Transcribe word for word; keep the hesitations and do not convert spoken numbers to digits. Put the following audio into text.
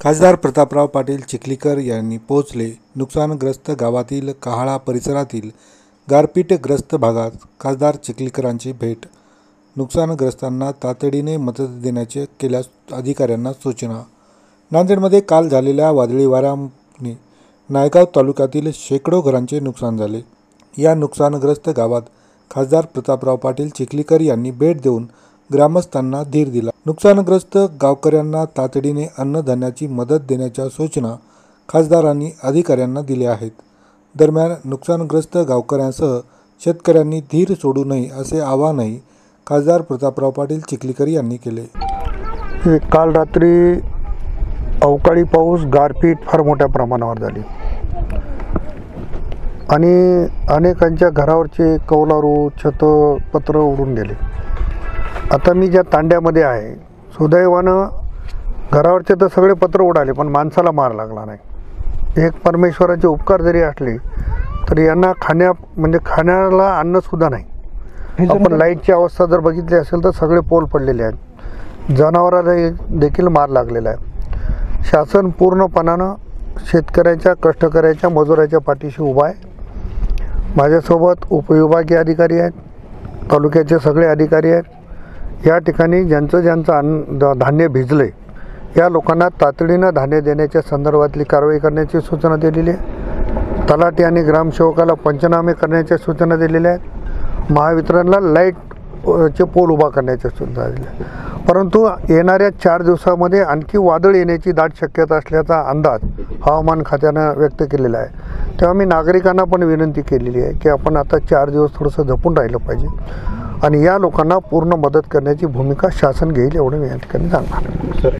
खासदार प्रतापराव पाटील चिखलीकर यांनी पोहोचले. नुकसानग्रस्त गावातील कहाळा परिसरातील गारपीटग्रस्त भागात खासदार चिखलीकरांची भेट. नुकसानग्रस्तांना तातडीने मदत देण्याचे केल्यास अधिकाऱ्यांना सूचना. नांदेडमध्ये काल झालेल्या वादळी वाऱ्याने नायगाव तालुक्यातील शेकडो घरांचे नुकसान झाले. या नुकसानग्रस्त गावात खासदार प्रतापराव पाटील चिखलीकर यांनी भेट देऊन ग्रामस्थांना धीर दिला. नुकसानग्रस्त गावकऱ्यांना तातडीने अन्नधान्याची मदत देण्याच्या सूचना खासदारांनी अधिकाऱ्यांना दिल्या आहेत. दरम्यान नुकसानग्रस्त गावकऱ्यांसह शेतकऱ्यांनी धीर सोडू नये असे आवाहनही खासदार प्रतापराव पाटील चिखलीकर यांनी केले. काल रात्री अवकाळी पाऊस, गारपीट फार मोठ्या प्रमाणावर झाली आणि अनेकांच्या घरावरचे कौलारू, छत, पत्र उडून गेले. आता मी ज्या तांड्यामध्ये आहे, सुदैवानं घरावरचे तर सगळे पत्र उडाले, पण माणसाला मार लागला नाही. एक परमेश्वराचे उपकार जरी असले तरी यांना खाण्या म्हणजे खाण्याला अन्नसुद्धा नाही. आपण लाईटची अवस्था जर बघितली असेल तर सगळे पोल पडलेले आहेत. जनावराला देखील मार लागलेला आहे. शासन पूर्णपणानं शेतकऱ्याच्या, कष्टकऱ्याच्या, मजुराच्या पाठीशी उभा आहे. माझ्यासोबत उपविभागीय अधिकारी आहेत, तालुक्याचे सगळे अधिकारी आहेत. या ठिकाणी ज्यांचं ज्यांचं अन्न धान्य भिजले या लोकांना तातडीनं धान्य देण्याच्या संदर्भातली कारवाई करण्याची सूचना दिलेली आहे. तलाठी आणि ग्रामसेवकाला पंचनामे करण्याच्या सूचना दिलेल्या आहेत. महावितरणला लाईटचे पोल उभा करण्याच्या सूचना दिल्या आहेत. परंतु येणाऱ्या चार दिवसामध्ये आणखी वादळ येण्याची दाट शक्यता असल्याचा अंदाज हवामान खात्यानं व्यक्त केलेला आहे. तेव्हा मी नागरिकांना पण विनंती केलेली आहे की आपण आता चार दिवस थोडंसं जपून राहिलं पाहिजे आणि या लोकांना पूर्ण मदत करण्याची भूमिका शासन घेईल एवढं मी या ठिकाणी सांगणार.